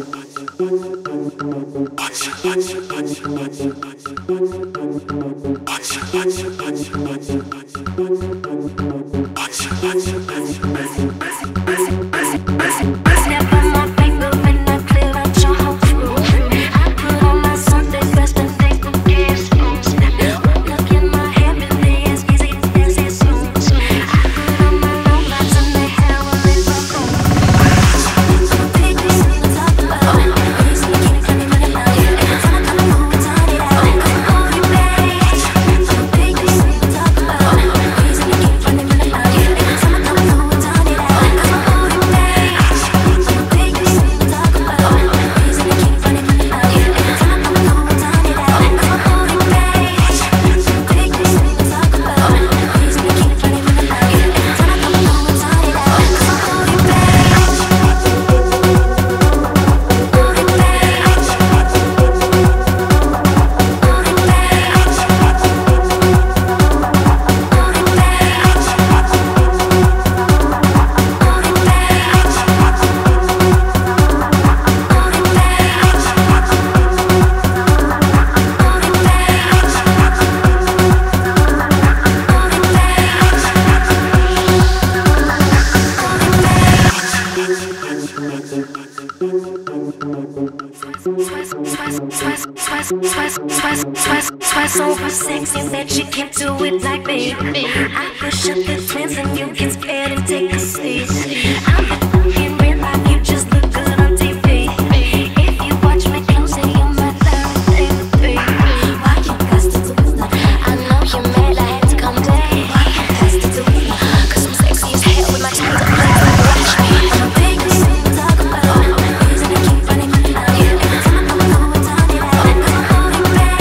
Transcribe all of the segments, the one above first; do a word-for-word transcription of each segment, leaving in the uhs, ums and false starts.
So sexy that you can't do it like me. I push up the twins and you get scared and take a seat. I'm the in real life, you just look good on T V. If you watch me closely, you might learn a thing or three. Why you got to do that? I know you're mad, I had to come back. Why you got to do that? Cause I'm sexy as hell with my tights up. Watch me. I'm a big thing to talk about. Reason to keep running my mouth. Every time I'm going down, you like I'm holding back.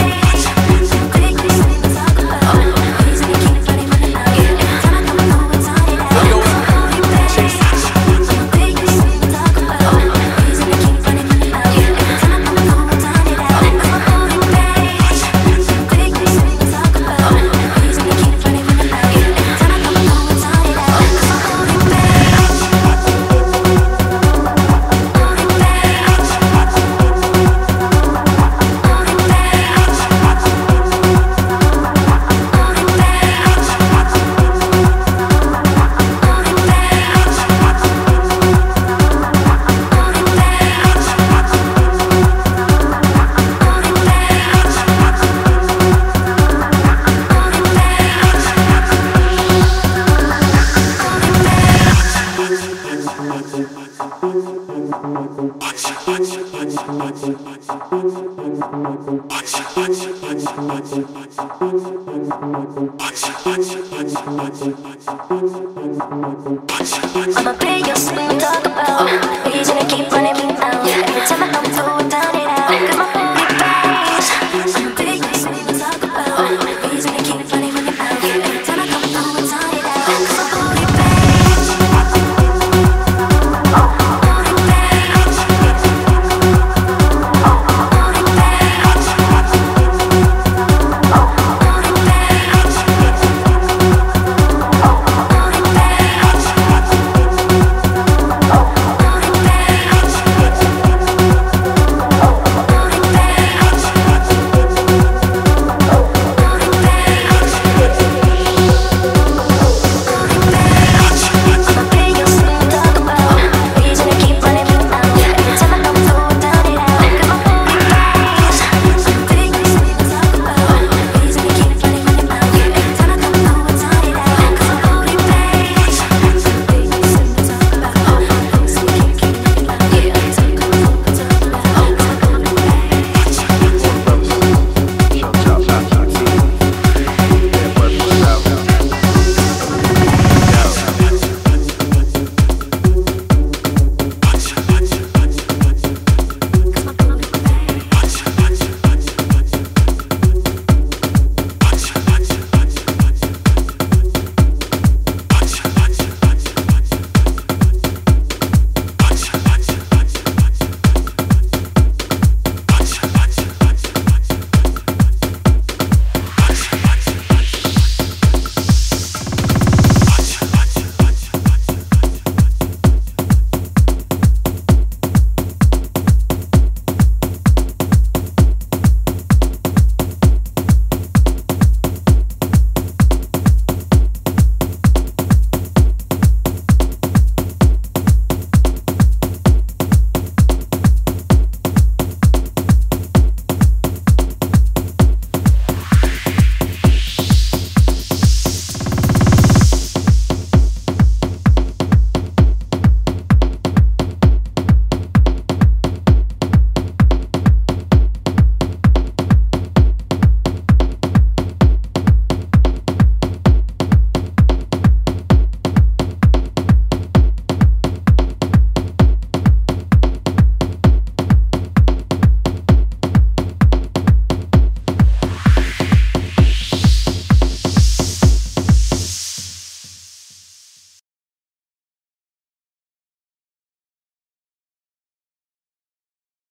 Big thing to talk about. Reason to keep running my mouth. Every time I'm going down, you like I'm holding back. Big thing to talk about. Reason to keep running my mouth. Every time I'm going down, you like I'm holding back. Big thing to talk about. Reason to keep running my mouth. Every time I'm going down, you like I'm holding back. I'ma pay your swing, talk about reason to keep running me down.